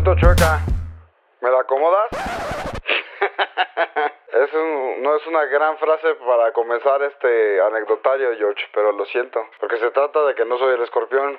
siento chueca. ¿Me la acomodas? No es una gran frase para comenzar este anecdotario, George, pero lo siento, porque se trata de que no soy el escorpión.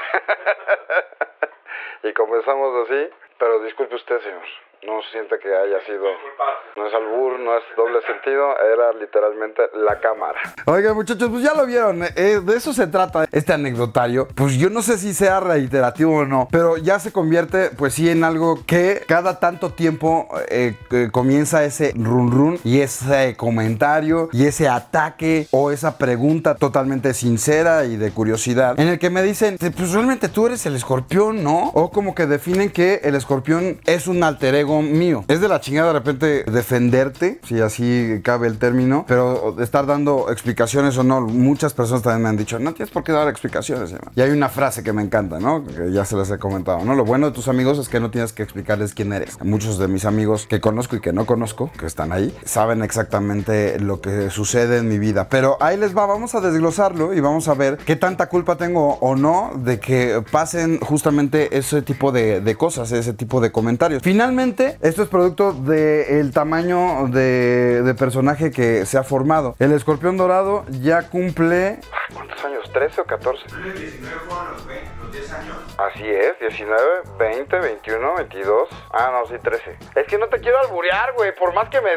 Y comenzamos así, pero disculpe usted, señor. No siente que haya sido... No es albur, no es doble sentido, era literalmente la cámara. Oigan, muchachos, pues ya lo vieron, de eso se trata este anecdotario. Pues yo no sé si sea reiterativo o no, pero ya se convierte, pues sí, en algo que cada tanto tiempo comienza ese run run y ese comentario y ese ataque o esa pregunta totalmente sincera y de curiosidad, en el que me dicen, pues realmente tú eres el escorpión, ¿no? O como que definen que el escorpión es un alter ego mío. Es de la chingada de repente defenderte, si así cabe el término, pero estar dando explicaciones o no. Muchas personas también me han dicho, no tienes por qué dar explicaciones, hermano. Y hay una frase que me encanta, ¿no? Que ya se les he comentado, ¿no? Lo bueno de tus amigos es que no tienes que explicarles quién eres. Muchos de mis amigos que conozco y que no conozco, que están ahí, saben exactamente lo que sucede en mi vida. Pero ahí les va, vamos a desglosarlo y vamos a ver qué tanta culpa tengo o no de que pasen justamente ese tipo de cosas, ese tipo de comentarios. Finalmente, esto es producto del tamaño de personaje que se ha formado. El escorpión dorado ya cumple... ¿Cuántos años? ¿13 o 14? ¿El 19 fueron los 10 años? Así es, 19, 20, 21, 22. Ah, no, sí, 13. Es que no te quiero alburear, güey. Por más que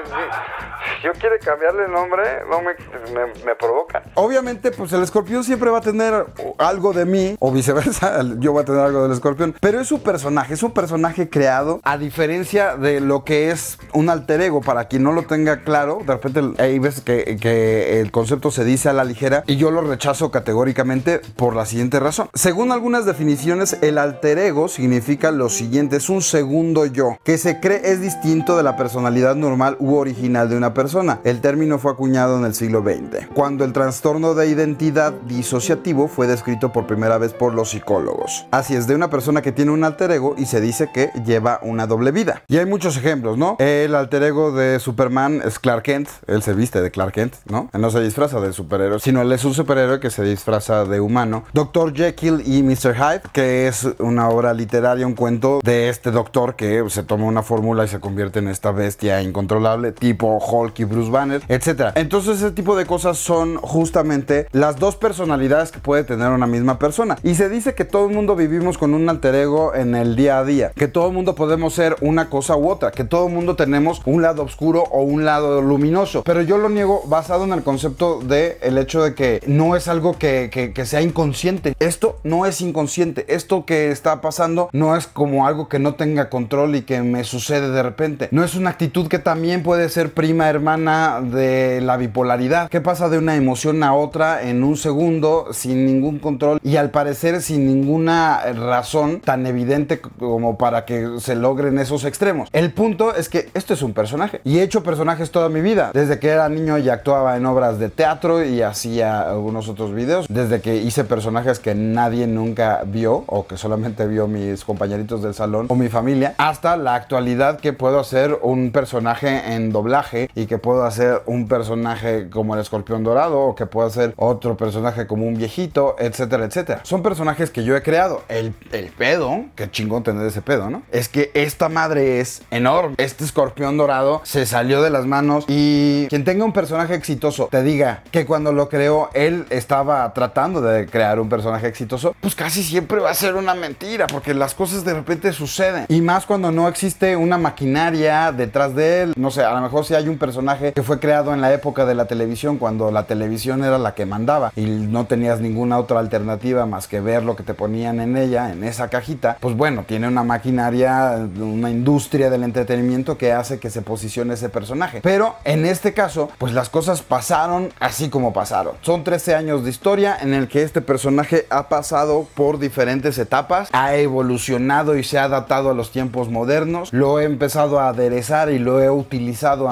si yo quiero cambiarle el nombre, no me provoca. Obviamente, pues el escorpión siempre va a tener algo de mí, o viceversa, yo voy a tener algo del escorpión. Pero es un personaje creado a diferencia de lo que es un alter ego. Para quien no lo tenga claro, de repente hay veces que el concepto se dice a la ligera y yo lo rechazo categóricamente por la siguiente razón. Según algunas definiciones, el alter ego significa lo siguiente: es un segundo yo que se cree es distinto de la personalidad normal u original de una persona. El término fue acuñado en el siglo XX, cuando el trastorno de identidad disociativo fue descrito por primera vez por los psicólogos. Así es, de una persona que tiene un alter ego y se dice que lleva una doble vida. Y hay muchos ejemplos, ¿no? El alter ego de Superman es Clark Kent. Él se viste de Clark Kent, ¿no? Él no se disfraza de superhéroe, sino él es un superhéroe que se disfraza de humano. Dr. Jekyll y Mr. Hyde, que es una obra literaria, un cuento de este doctor que se toma una fórmula y se convierte en esta bestia incontrolable, tipo Hulk y Bruce Banner, etc. Entonces ese tipo de cosas son justamente las dos personalidades que puede tener una misma persona. Y se dice que todo el mundo vivimos con un alter ego en el día a día, que todo el mundo podemos ser una cosa u otra, que todo el mundo tenemos un lado oscuro o un lado luminoso. Pero yo lo niego basado en el concepto de el hecho de que no es algo que sea inconsciente. Esto no es inconsciente. Esto que está pasando no es como algo que no tenga control y que me sucede de repente. No es una actitud que también puede ser prima hermana de la bipolaridad, que pasa de una emoción a otra en un segundo sin ningún control y al parecer sin ninguna razón tan evidente como para que se logren esos extremos. El punto es que esto es un personaje y he hecho personajes toda mi vida, desde que era niño y actuaba en obras de teatro y hacía algunos otros videos, desde que hice personajes que nadie nunca vio o que solamente vio mis compañeritos del salón o mi familia, hasta la actualidad que puedo hacer un personaje en doblaje y que puedo hacer un personaje como el escorpión dorado o que puedo hacer otro personaje como un viejito, etcétera, etcétera. Son personajes que yo he creado. El pedo, qué chingón tener ese pedo, ¿no? Es que esta madre es enorme. Este escorpión dorado se salió de las manos y quien tenga un personaje exitoso te diga que cuando lo creó él estaba tratando de crear un personaje exitoso, pues casi siempre va a ser una mentira, porque las cosas de repente suceden. Y más cuando no existe una maquinaria detrás de él. No sé, a lo mejor si hay un personaje que fue creado en la época de la televisión, cuando la televisión era la que mandaba y no tenías ninguna otra alternativa más que ver lo que te ponían en ella, en esa cajita, pues bueno, tiene una maquinaria, una industria del entretenimiento que hace que se posicione ese personaje. Pero en este caso, pues las cosas pasaron así como pasaron. Son 13 años de historia en el que este personaje ha pasado por diferentes etapas, ha evolucionado y se ha adaptado a los tiempos modernos. Lo he empezado a aderezar y lo he utilizado a mi favor.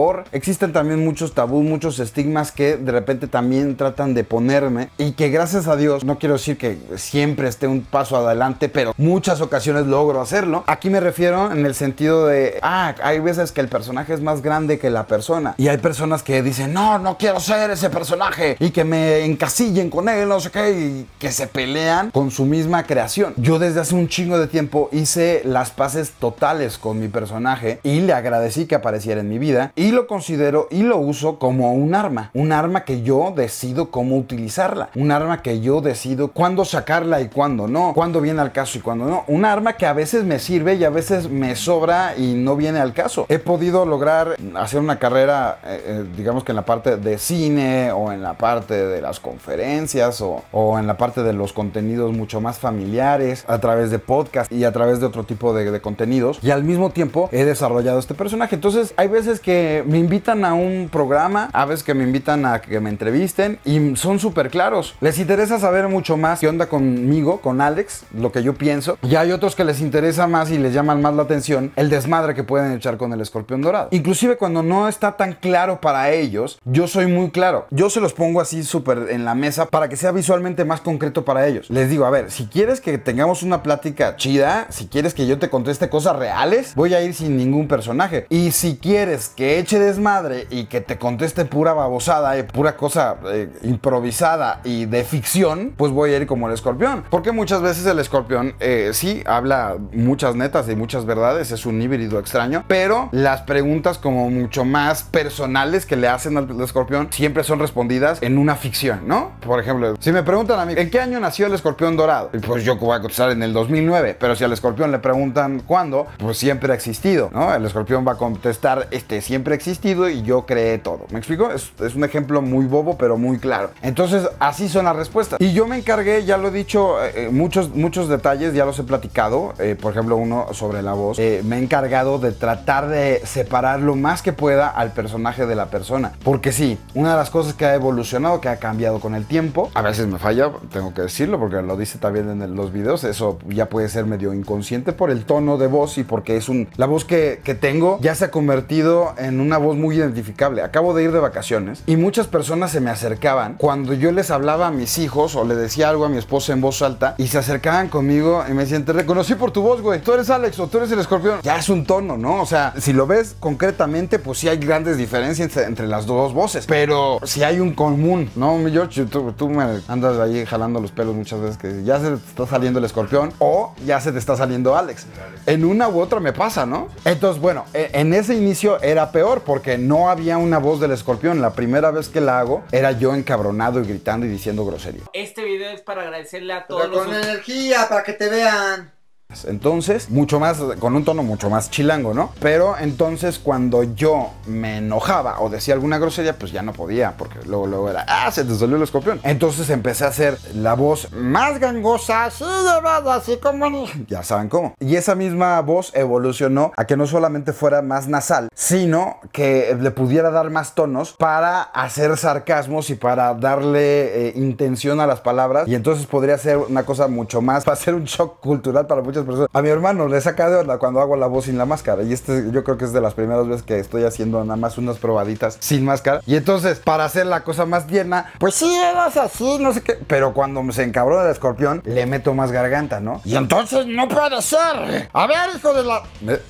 favor. Existen también muchos tabús, muchos estigmas que de repente también tratan de ponerme y que gracias a Dios, no quiero decir que siempre esté un paso adelante, pero muchas ocasiones logro hacerlo. Aquí me refiero en el sentido de, hay veces que el personaje es más grande que la persona y hay personas que dicen, no quiero ser ese personaje y que me encasillen con él, no sé qué, y que se pelean con su misma creación. Yo desde hace un chingo de tiempo hice las paces totales con mi personaje y le agradecí que apareciera en mi vida y lo considero y lo uso como un arma que yo decido cómo utilizarla, un arma que yo decido cuándo sacarla y cuándo no, cuándo viene al caso y cuándo no, un arma que a veces me sirve y a veces me sobra y no viene al caso. He podido lograr hacer una carrera, digamos que en la parte de cine o en la parte de las conferencias o en la parte de los contenidos mucho más familiares, a través de podcast y a través de otro tipo de contenidos, y al mismo tiempo he desarrollado este personaje. Entonces hay veces que me invitan a un programa, a veces que me invitan a que me entrevisten y son súper claros. Les interesa saber mucho más qué onda conmigo, con Alex, lo que yo pienso, y hay otros que les interesa más y les llaman más la atención el desmadre que pueden echar con el escorpión dorado. Inclusive cuando no está tan claro para ellos, yo soy muy claro. Yo se los pongo así súper en la mesa para que sea visualmente más concreto para ellos. Les digo, a ver, si quieres que tengamos una plática chida, si quieres que yo te conteste cosas reales, voy a ir sin ningún personaje. Y si quieres que eche desmadre y que te conteste pura babosada, pura cosa improvisada y de ficción, pues voy a ir como el escorpión. Porque muchas veces el escorpión sí habla muchas netas y muchas verdades, es un híbrido extraño, pero las preguntas como mucho más personales que le hacen al escorpión siempre son respondidas en una ficción, ¿no? Por ejemplo, si me preguntan a mí, ¿en qué año nació el escorpión dorado? Y pues yo voy a contestar en el 2009, pero si al escorpión le preguntan cuándo, pues siempre ha existido, ¿no? El escorpión va a contestar, siempre ha existido y yo creé todo. ¿Me explico? Es un ejemplo muy bobo, pero muy claro. Entonces, así son las respuestas. Y yo me encargué, ya lo he dicho, muchos detalles, ya los he platicado. Por ejemplo, uno sobre la voz. Me he encargado de tratar de separar lo más que pueda al personaje de la persona. Porque sí, una de las cosas que ha evolucionado, que ha cambiado con el tiempo, a veces me falla, tengo que decirlo, porque lo dice también en los videos, eso ya puede ser medio inconsciente por el tono de voz y porque la voz que tengo ya se ha convertido en una voz muy identificable. Acabo de ir de vacaciones y muchas personas se me acercaban cuando yo les hablaba a mis hijos o le decía algo a mi esposa en voz alta y se acercaban conmigo y me decían, te reconocí por tu voz, güey, tú eres Alex o tú eres el escorpión. Ya es un tono, ¿no? O sea, si lo ves concretamente, pues sí hay grandes diferencias entre las dos voces, pero si hay un común, ¿no? Mi George, tú me andas ahí jalando los pelos muchas veces que ya se te está saliendo el escorpión o ya se te está saliendo Alex. En una u otra me pasa, ¿no? Entonces, bueno, en ese inicio era peor porque no había una voz del escorpión. La primera vez que la hago era yo encabronado y gritando y diciendo grosería. Este video es para agradecerle a todos Pero con energía, para que te vean. Entonces, mucho más, con un tono mucho más chilango, ¿no? Pero entonces cuando yo me enojaba o decía alguna grosería, pues ya no podía, porque luego era, se te salió el escorpión. Entonces empecé a hacer la voz más gangosa, así de verdad, así como... Ya saben cómo. Y esa misma voz evolucionó a que no solamente fuera más nasal, sino que le pudiera dar más tonos para hacer sarcasmos y para darle intención a las palabras. Y entonces podría ser una cosa mucho más, para ser un shock cultural para muchas personas. A mi hermano le saca de onda cuando hago la voz sin la máscara. Y yo creo que es de las primeras veces que estoy haciendo nada más unas probaditas sin máscara. Y entonces, para hacer la cosa más tierna, pues sí, eras así, no sé qué. Pero cuando se encabrona el escorpión, le meto más garganta, ¿no? Y entonces no puede ser. A ver, hijo de la...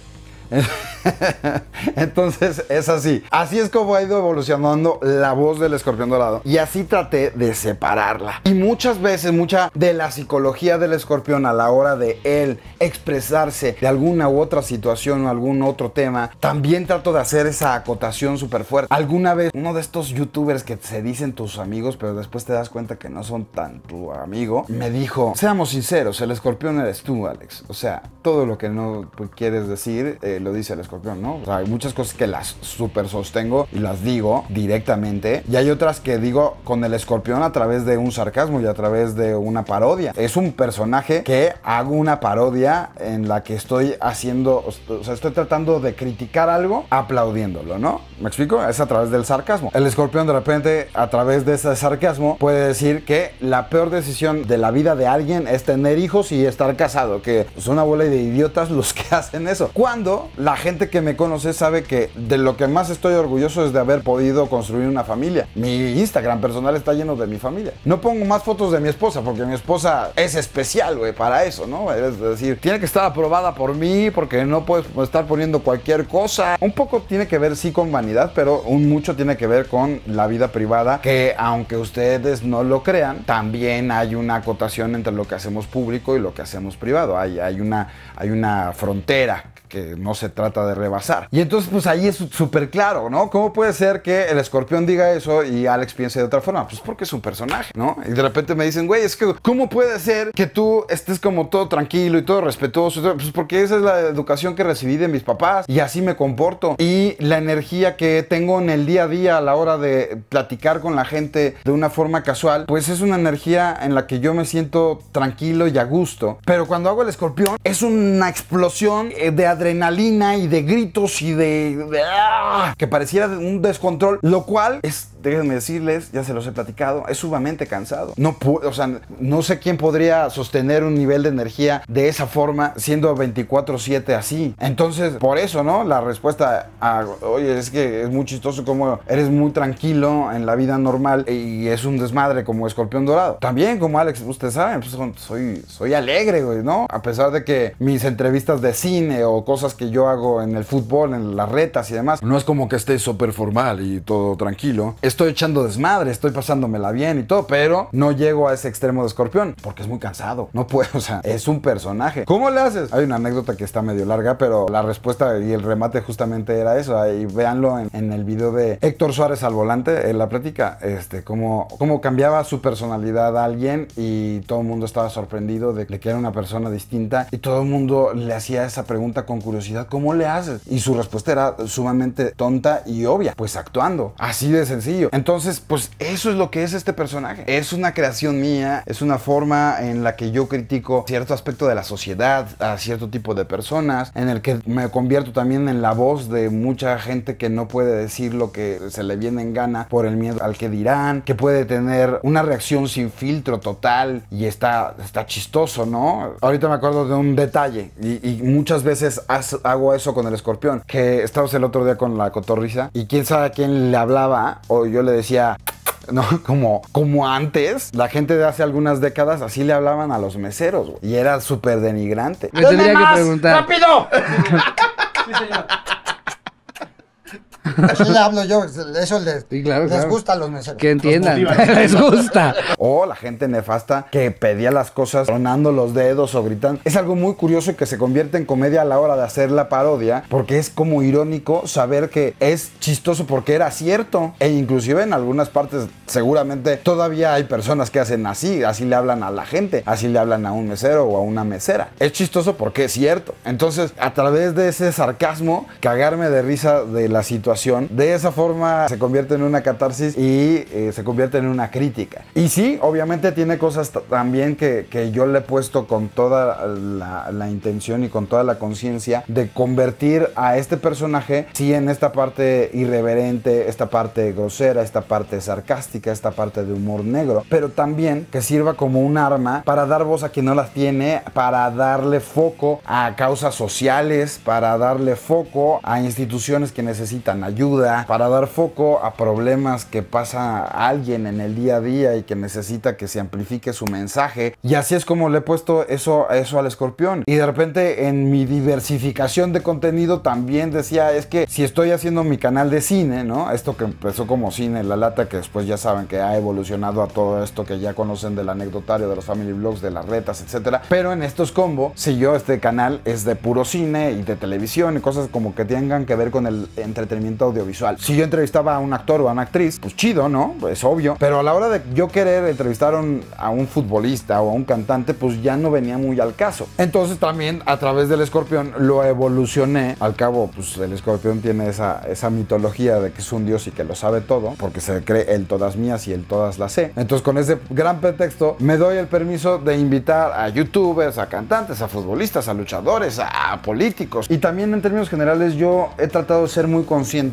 Entonces es así. Así es como ha ido evolucionando la voz del escorpión dorado. Y así traté de separarla. Y muchas veces, mucha de la psicología del escorpión a la hora de él expresarse de alguna u otra situación o algún otro tema, también trato de hacer esa acotación súper fuerte. Alguna vez uno de estos youtubers que se dicen tus amigos, pero después te das cuenta que no son tan tu amigo, me dijo, seamos sinceros, el escorpión eres tú, Alex. O sea, todo lo que no quieres decir, lo dice el escorpión, ¿no? O sea, hay muchas cosas que las súper sostengo y las digo directamente, y hay otras que digo con el escorpión a través de un sarcasmo y a través de una parodia. Es un personaje que hago una parodia en la que estoy haciendo, o sea, estoy tratando de criticar algo aplaudiéndolo, ¿no? ¿Me explico? Es a través del sarcasmo. El escorpión de repente, a través de ese sarcasmo, puede decir que la peor decisión de la vida de alguien es tener hijos y estar casado, que son una bola de idiotas los que hacen eso. Cuando la gente gente que me conoce sabe que de lo que más estoy orgulloso es de haber podido construir una familia. Mi Instagram personal está lleno de mi familia. No pongo más fotos de mi esposa porque mi esposa es especial, güey, para eso, ¿no? Es decir, tiene que estar aprobada por mí porque no puedes estar poniendo cualquier cosa. Un poco tiene que ver, sí, con vanidad, pero mucho tiene que ver con la vida privada, que aunque ustedes no lo crean, también hay una acotación entre lo que hacemos público y lo que hacemos privado. Hay una frontera que no se trata de rebasar. Y entonces, pues ahí es súper claro, ¿no? ¿Cómo puede ser que el Escorpión diga eso y Alex piense de otra forma? Pues porque es un personaje, ¿no? Y de repente me dicen, güey, es que ¿cómo puede ser que tú estés como todo tranquilo y todo respetuoso? Pues porque esa es la educación que recibí de mis papás y así me comporto. Y la energía que tengo en el día a día a la hora de platicar con la gente de una forma casual, pues es una energía en la que yo me siento tranquilo y a gusto. Pero cuando hago el Escorpión es una explosión de adrenalina y de gritos y que pareciera un descontrol, lo cual es, déjenme decirles, ya se los he platicado, es sumamente cansado. O sea, no sé quién podría sostener un nivel de energía de esa forma siendo 24/7 así. Entonces, por eso, ¿no? La respuesta a, oye, es que es muy chistoso como eres muy tranquilo en la vida normal y es un desmadre como Escorpión Dorado. También, como Alex, ustedes saben, pues soy alegre, güey, ¿no? A pesar de que mis entrevistas de cine o cosas que yo hago en el fútbol, en las retas y demás, no es como que esté súper formal y todo tranquilo. Estoy echando desmadre, estoy pasándomela bien y todo, pero no llego a ese extremo de Escorpión porque es muy cansado. No puedo, o sea, es un personaje. ¿Cómo le haces? Hay una anécdota que está medio larga, pero la respuesta y el remate justamente era eso. Ahí véanlo en el video de Héctor Suárez al volante, en la plática, cómo cambiaba su personalidad a alguien y todo el mundo estaba sorprendido de que era una persona distinta y todo el mundo le hacía esa pregunta con curiosidad, ¿cómo le haces? Y su respuesta era sumamente tonta y obvia, pues actuando, así de sencillo. Entonces, pues eso es lo que es este personaje. Es una creación mía, es una forma en la que yo critico cierto aspecto de la sociedad, a cierto tipo de personas, en el que me convierto también en la voz de mucha gente que no puede decir lo que se le viene en gana por el miedo al que dirán, que puede tener una reacción sin filtro total y está chistoso, ¿no? Ahorita me acuerdo de un detalle y muchas veces hago eso con el Escorpión, que estábamos el otro día con la cotorriza y quién sabe a quién le hablaba o yo le decía, no, como antes, la gente de hace algunas décadas así le hablaban a los meseros, güey, y era súper denigrante. Me tendría que preguntar. ¡Rápido! Sí, señor. Así le hablo yo, eso Sí, claro, les claro. gusta a los meseros. Que entiendan, les gusta. O la gente nefasta que pedía las cosas tronando los dedos o gritando. Es algo muy curioso y que se convierte en comedia a la hora de hacer la parodia, porque es como irónico saber que es chistoso porque era cierto. E inclusive en algunas partes seguramente todavía hay personas que hacen así le hablan a la gente, así le hablan a un mesero o a una mesera. Es chistoso porque es cierto. Entonces, a través de ese sarcasmo, cagarme de risa de la situación, de esa forma se convierte en una catarsis y se convierte en una crítica. Y sí, obviamente tiene cosas también que yo le he puesto con toda la intención y con toda la conciencia de convertir a este personaje, sí, en esta parte irreverente, esta parte grosera, esta parte sarcástica, esta parte de humor negro, pero también que sirva como un arma para dar voz a quien no las tiene, para darle foco a causas sociales, para darle foco a instituciones que necesitan ayuda, para dar foco a problemas que pasa a alguien en el día a día y que necesita que se amplifique su mensaje. Y así es como le he puesto eso al Escorpión. Y de repente en mi diversificación de contenido también decía, es que si estoy haciendo mi canal de cine, ¿no? Esto que empezó como Cine La Lata, que después ya saben que ha evolucionado a todo esto que ya conocen del anecdotario, de los family vlogs, de las retas, etcétera. Pero en estos combos, si yo este canal es de puro cine y de televisión y cosas como que tengan que ver con el entretenimiento audiovisual. Si yo entrevistaba a un actor o a una actriz, pues chido, ¿no? Es obvio. Pero a la hora de yo querer entrevistar a un futbolista o a un cantante, pues ya no venía muy al caso. Entonces también a través del Escorpión lo evolucioné. Al cabo, pues el Escorpión tiene esa mitología de que es un dios y que lo sabe todo, porque se cree el todas mías y el todas las sé. Entonces con ese gran pretexto me doy el permiso de invitar a youtubers, a cantantes, a futbolistas, a luchadores, a políticos. Y también en términos generales yo he tratado de ser muy consciente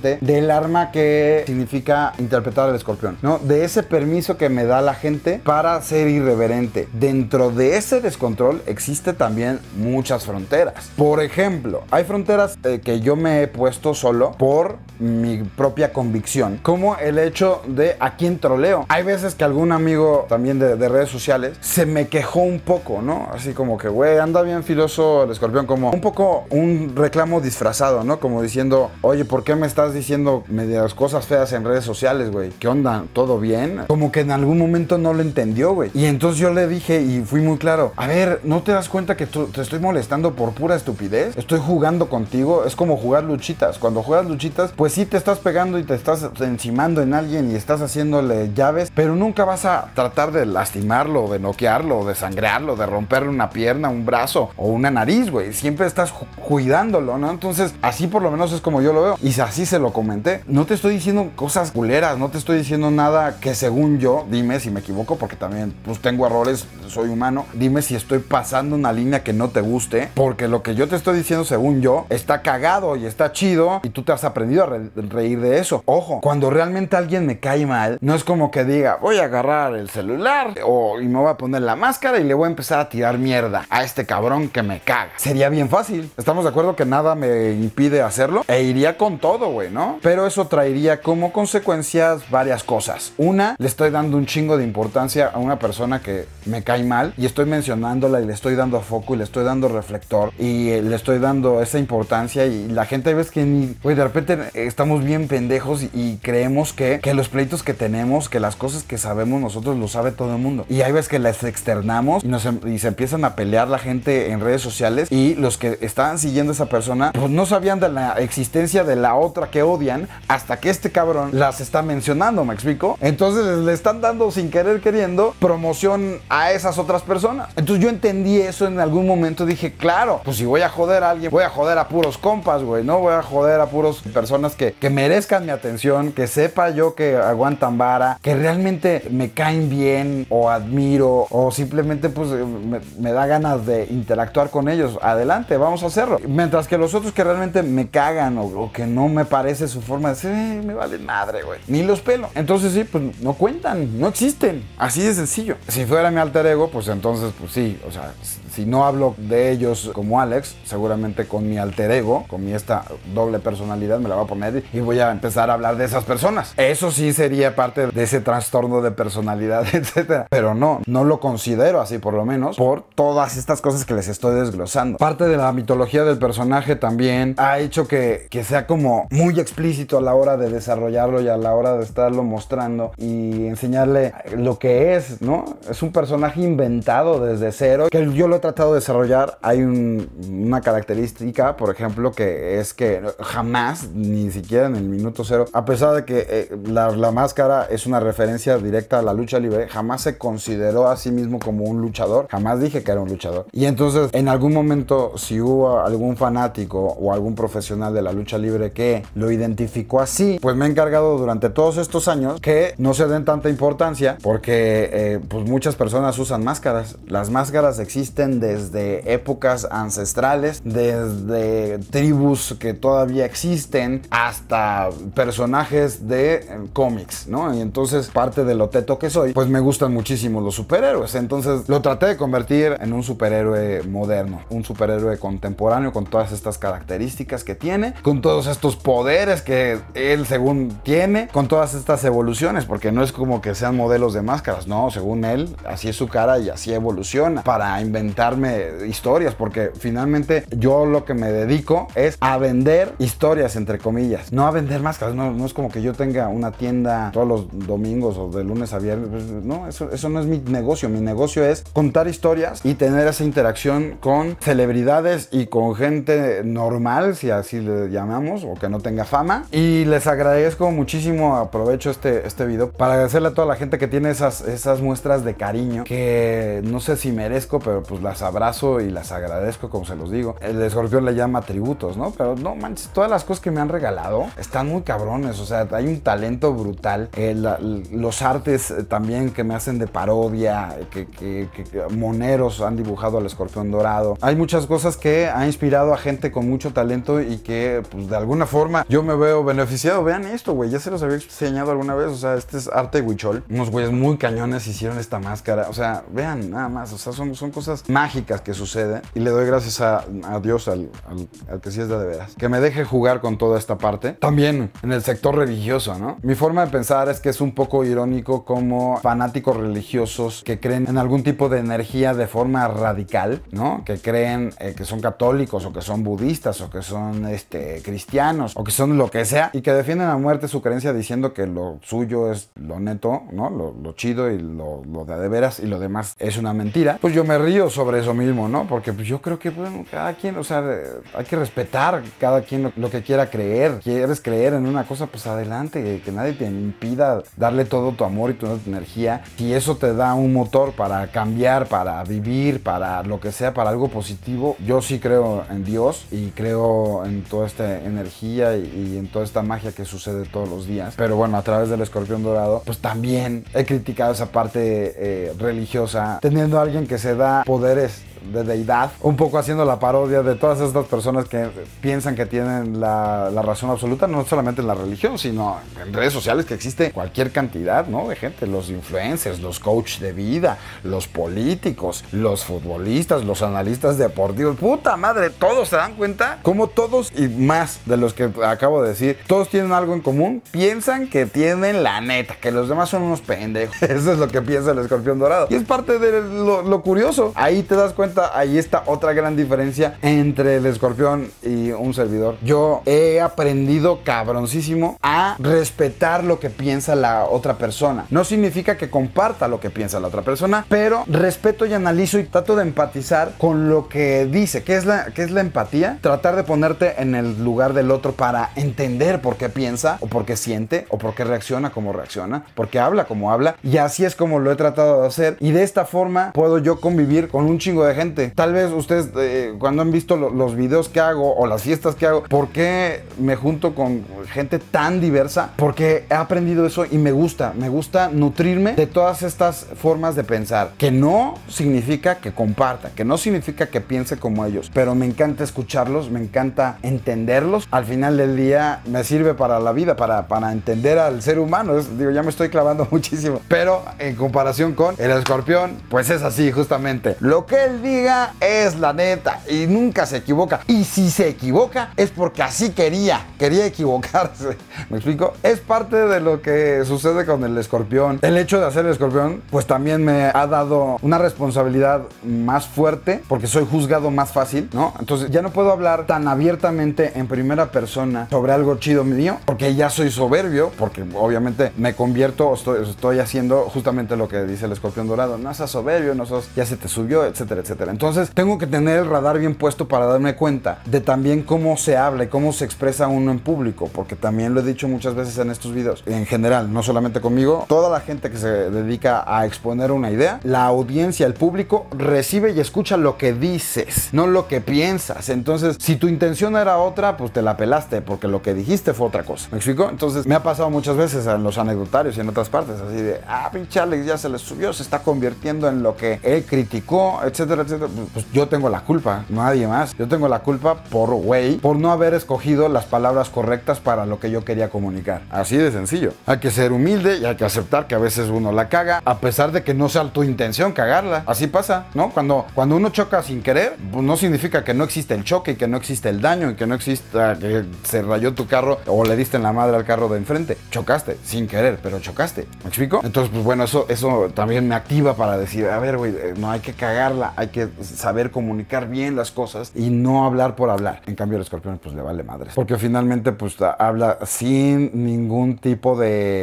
consciente del arma que significa interpretar al escorpión, ¿no? De ese permiso que me da la gente para ser irreverente. Dentro de ese descontrol existe también muchas fronteras. Por ejemplo, hay fronteras que yo me he puesto solo por mi propia convicción, como el hecho de a quién troleo. Hay veces que algún amigo también de redes sociales se me quejó un poco, ¿no? Así como que, güey, anda bien filoso el escorpión, como un poco un reclamo disfrazado, ¿no? Como diciendo, oye, ¿por qué me estás diciendo medias cosas feas en redes sociales, güey? ¿Qué onda? ¿Todo bien? Como que en algún momento no lo entendió, güey. Y entonces yo le dije y fui muy claro, a ver, ¿no te das cuenta que te estoy molestando por pura estupidez? Estoy jugando contigo, es como jugar luchitas. Cuando juegas luchitas, pues sí te estás pegando y te estás encimando en alguien y estás haciéndole llaves, pero nunca vas a tratar de lastimarlo, de noquearlo, de sangrearlo, de romperle una pierna, un brazo o una nariz, güey. Siempre estás cuidándolo, ¿no? Entonces, así por lo menos es como yo lo veo. Y así se lo comenté. No te estoy diciendo cosas culeras, no te estoy diciendo nada que según yo, dime si me equivoco, porque también pues tengo errores, soy humano. Dime si estoy pasando una línea que no te guste, porque lo que yo te estoy diciendo según yo está cagado y está chido y tú te has aprendido a reír de eso. Ojo, cuando realmente alguien me cae mal, no es como que diga, voy a agarrar el celular y me voy a poner la máscara y le voy a empezar a tirar mierda a este cabrón que me caga. Sería bien fácil. Estamos de acuerdo que nada me impide hacerlo e iría con todo, güey, ¿no? Pero eso traería como consecuencias varias cosas. Una, le estoy dando un chingo de importancia a una persona que me cae mal y estoy mencionándola y le estoy dando foco y le estoy dando reflector y le estoy dando esa importancia y la gente ves que ni, güey, de repente estamos bien pendejos y creemos que los pleitos que tenemos, que las cosas que sabemos nosotros lo sabe todo el mundo. Y hay veces que las externamos y se empiezan a pelear la gente en redes sociales y los que estaban siguiendo a esa persona pues no sabían de la existencia de la otra que odian hasta que este cabrón las está mencionando, ¿me explico? Entonces le están dando sin querer queriendo promoción a esas otras personas. Entonces yo entendí eso en algún momento, dije, claro, pues si voy a joder a alguien, voy a joder a puros compas, güey, no voy a joder a puros personas que merezcan mi atención, que sepa yo que aguantan vara, que realmente me caen bien o admiro o simplemente pues me da ganas de interactuar con ellos. Adelante, vamos a hacerlo. Mientras que los otros que realmente me cagan o que no me parece su forma de ser, me vale madre, güey. Ni los pelo. Entonces sí, pues no cuentan, no existen. Así de sencillo. Si fuera mi alter ego, pues entonces, pues sí, o sea, si no hablo de ellos como Alex, seguramente con mi alter ego, con esta doble personalidad, me la voy a poner y voy a empezar a hablar de esas personas. Eso sí sería parte de ese trastorno de personalidad, etcétera. Pero no lo considero así, por lo menos, por todas estas cosas que les estoy desglosando. Parte de la mitología del personaje también ha hecho que sea como muy explícito a la hora de desarrollarlo y a la hora de estarlo mostrando y enseñarle lo que es, ¿no? Es un personaje inventado desde cero, que yo lo he tratado de desarrollar. Hay una característica, por ejemplo, que es que jamás, ni siquiera en el minuto cero, a pesar de que la máscara es una referencia directa a la lucha libre, jamás se consideró a sí mismo como un luchador, jamás dije que era un luchador. Y entonces, en algún momento, si hubo algún fanático o algún profesional de la lucha libre que lo identificó así, pues me he encargado durante todos estos años que no se den tanta importancia, porque pues muchas personas usan máscaras. Las máscaras existen desde épocas ancestrales, desde tribus que todavía existen, hasta personajes de cómics, ¿no? Y entonces, parte de lo teto que soy, pues me gustan muchísimo los superhéroes. Entonces lo traté de convertir en un superhéroe moderno, un superhéroe contemporáneo con todas estas características que tiene, con todos estos poderes que él según tiene, con todas estas evoluciones, porque no es como que sean modelos de máscaras, no, según él, así es su cara y así evoluciona, para inventarme historias, porque finalmente yo lo que me dedico es a vender historias, entre comillas, no a vender máscaras. No es como que yo tenga una tienda todos los domingos o de lunes a viernes, pues, no, eso no es mi negocio. Mi negocio es contar historias y tener esa interacción con celebridades y con gente normal, si así le llamamos, o que no tenga fama. Y les agradezco muchísimo, aprovecho este video para agradecerle a toda la gente que tiene esas muestras de cariño, que no sé si merezco, pero pues las abrazo y las agradezco, como se los digo. El escorpión le llama tributos, ¿no? Pero no manches, todas las cosas que me han regalado están muy cabrones, o sea, hay un talento brutal. Los artes también que me hacen de parodia, que moneros han dibujado al escorpión dorado. Hay muchas cosas que ha inspirado a gente con mucho talento y que pues de alguna forma yo me veo beneficiado. Vean esto, güey, ya se los había enseñado alguna vez. O sea, este es arte huichol. Unos güeyes muy cañones hicieron esta máscara. O sea, vean, nada más. O sea, son cosas mágicas que suceden. Y le doy gracias a Dios, al que sí es de veras, que me deje jugar con toda esta parte. También en el sector religioso, ¿no? Mi forma de pensar es que es un poco irónico como fanáticos religiosos que creen en algún tipo de energía de forma radical, ¿no? Que creen que son católicos o que son budistas o que son cristianos o que son lo que sea y que defienden a muerte su creencia diciendo que lo suyo es lo neto, ¿no? Lo chido y lo de veras y lo demás es una mentira. Pues yo me río sobre eso mismo, ¿no? Porque pues yo creo que, bueno, cada quien, o sea, hay que respetar cada quien lo que quiera creer. ¿Quieres creer en una cosa? Pues adelante, que nadie te impida darle todo tu amor y toda tu energía. Si eso te da un motor para cambiar, para vivir, para lo que sea, para algo positivo, yo sí creo en Dios y creo en toda esta energía y en toda esta magia que sucede todos los días. Pero bueno, a través del escorpión dorado, pues también he criticado esa parte religiosa, teniendo a alguien que se da poderes de deidad, un poco haciendo la parodia de todas estas personas que piensan que tienen la razón absoluta, no solamente en la religión, sino en redes sociales, que existe cualquier cantidad, ¿no? De gente, los influencers, los coaches de vida, los políticos, los futbolistas, los analistas deportivos, puta madre, todos se dan cuenta como todos y más de los que acabo de decir, todos tienen algo en común, piensan que tienen la neta, que los demás son unos pendejos. Eso es lo que piensa el escorpión dorado y es parte de lo curioso. Ahí te das cuenta. Ahí está otra gran diferencia entre el escorpión y un servidor. Yo he aprendido cabroncísimo a respetar lo que piensa la otra persona. No significa que comparta lo que piensa la otra persona, pero respeto y analizo y trato de empatizar con lo que dice. ¿Qué es la empatía? Tratar de ponerte en el lugar del otro para entender por qué piensa o por qué siente o por qué reacciona como reacciona, por qué habla como habla, y así es como lo he tratado de hacer, y de esta forma puedo yo convivir con un chingo de gente. Tal vez ustedes cuando han visto los videos que hago o las fiestas que hago, ¿por qué me junto con gente tan diversa? Porque he aprendido eso y me gusta nutrirme de todas estas formas de pensar, que no significa que comparta, que no significa que piense como ellos, pero me encanta escucharlos, me encanta entenderlos. Al final del día me sirve para la vida, para entender al ser humano. Digo, ya me estoy clavando muchísimo, pero en comparación con el escorpión, pues es así justamente. Lo que él diga es la neta y nunca se equivoca, y si se equivoca es porque así quería equivocarse. ¿Me explico? Es parte de lo que sucede con el escorpión. El hecho de hacer el escorpión pues también me ha dado una responsabilidad más fuerte porque soy juzgado más fácil, ¿no? Entonces ya no puedo hablar tan abiertamente en primera persona sobre algo chido mío porque ya soy soberbio, porque obviamente me convierto, estoy haciendo justamente lo que dice el escorpión dorado: no seas soberbio, ya se te subió, etcétera, etcétera. Entonces tengo que tener el radar bien puesto para darme cuenta de también cómo se habla y cómo se expresa uno en público, porque también lo he dicho muchas veces en estos videos, en general, no solamente conmigo, toda la gente que se dedica a exponer una idea, la audiencia, el público recibe y escucha lo que dices, no lo que piensas. Entonces, si tu intención era otra, pues te la pelaste, porque lo que dijiste fue otra cosa. ¿Me explico? Entonces, me ha pasado muchas veces en los anecdotarios y en otras partes, así de, pinche Alex ya se le subió, se está convirtiendo en lo que él criticó, etcétera, etcétera. Pues yo tengo la culpa, nadie más. Yo tengo la culpa por no haber escogido las palabras correctas para lo que yo quería comunicar. Así de sencillo. Hay que ser humilde y hay que aceptar que a veces uno la caga, a pesar de que no sea tu intención cagarla. Así pasa, ¿no? Cuando uno choca sin querer, pues no significa que no existe el choque y que no existe el daño y que no exista que se rayó tu carro o le diste en la madre al carro de enfrente. Chocaste sin querer, pero chocaste. ¿Me explico? Entonces, pues bueno, eso también me activa para decir, a ver, güey, no hay que cagarla, hay que saber comunicar bien las cosas y no hablar por hablar. En cambio, el escorpión pues le vale madres, porque finalmente pues habla sin ningún tipo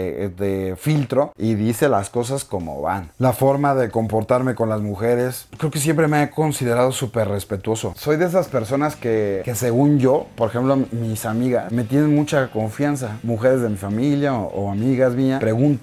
de filtro y dice las cosas como van. La forma de comportarme con las mujeres, creo que siempre me he considerado súper respetuoso. Soy de esas personas que según yo, por ejemplo, mis amigas me tienen mucha confianza. Mujeres de mi familia o amigas mías preguntan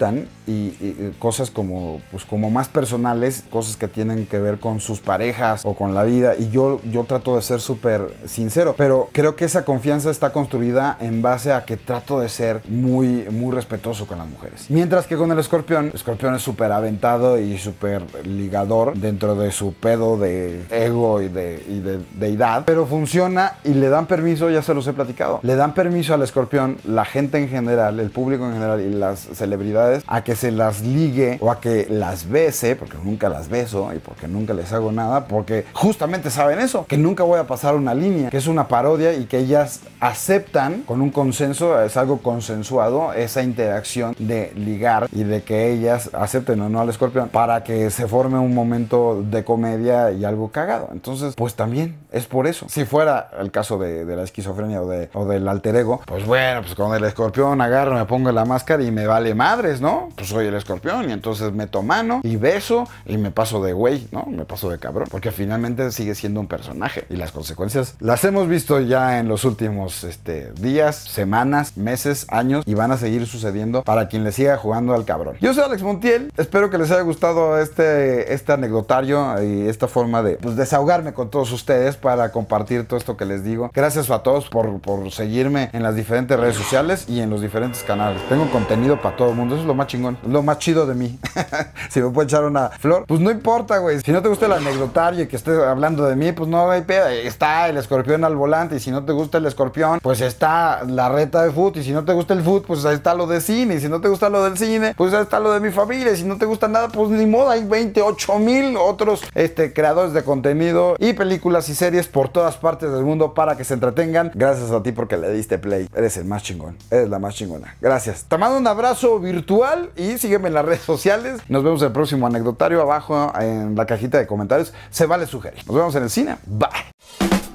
y cosas como, pues, como más personales, cosas que tienen que ver con sus parejas o con la vida, y yo trato de ser súper sincero, pero creo que esa confianza está construida en base a que trato de ser muy respetuoso con las mujeres. Mientras que con el escorpión es súper aventado y súper ligador dentro de su pedo de ego y de deidad, pero funciona y le dan permiso, ya se los he platicado, le dan permiso al escorpión, la gente en general, el público en general y las celebridades, a que se las ligue o a que las bese, porque nunca las beso y porque nunca les hago nada, porque justamente saben eso, que nunca voy a pasar una línea, que es una parodia y que ellas aceptan con un consenso, es algo consensuado, esa interacción de ligar y de que ellas acepten o no al escorpión para que se forme un momento de comedia y algo cagado. Entonces, pues también es por eso. Si fuera el caso de la esquizofrenia o del alter ego, pues bueno, pues con el escorpión agarro, me pongo la máscara y me vale madres, ¿no? Pues soy el escorpión y entonces meto mano y beso y me paso de güey, ¿no? Me paso de cabrón, porque finalmente sigue siendo un personaje y las consecuencias las hemos visto ya en los últimos días, semanas, meses, años, y van a seguir sucediendo para quien le siga jugando al cabrón. Yo soy Alex Montiel, espero que les haya gustado este anecdotario y esta forma de, pues, desahogarme con todos ustedes para compartir todo esto que les digo. Gracias a todos por seguirme en las diferentes redes sociales y en los diferentes canales. Tengo contenido para todo el mundo, eso es lo más chingón, es lo más chido de mí. Si me puede echar una flor, pues no importa, güey. Si no te gusta el anecdotario y que esté hablando de mí, pues no hay pedo. Está el escorpión al volante, y si no te gusta el escorpión, pues está la reta de fútbol, y si no te gusta el fútbol, pues ahí está lo de cine, y si no te gusta lo del cine, pues ahí está lo de mi familia, y si no te gusta nada, pues ni modo, hay 28,000 otros creadores de contenido y películas y series por todas partes del mundo para que se entretengan. Gracias a ti porque le diste play. Eres el más chingón, eres la más chingona. Gracias. Te mando un abrazo virtual y sígueme en las redes sociales. Nos vemos en el próximo anecdotario. Abajo en la cajita de comentarios se vale sugerir. Nos vemos en el cine. Bye.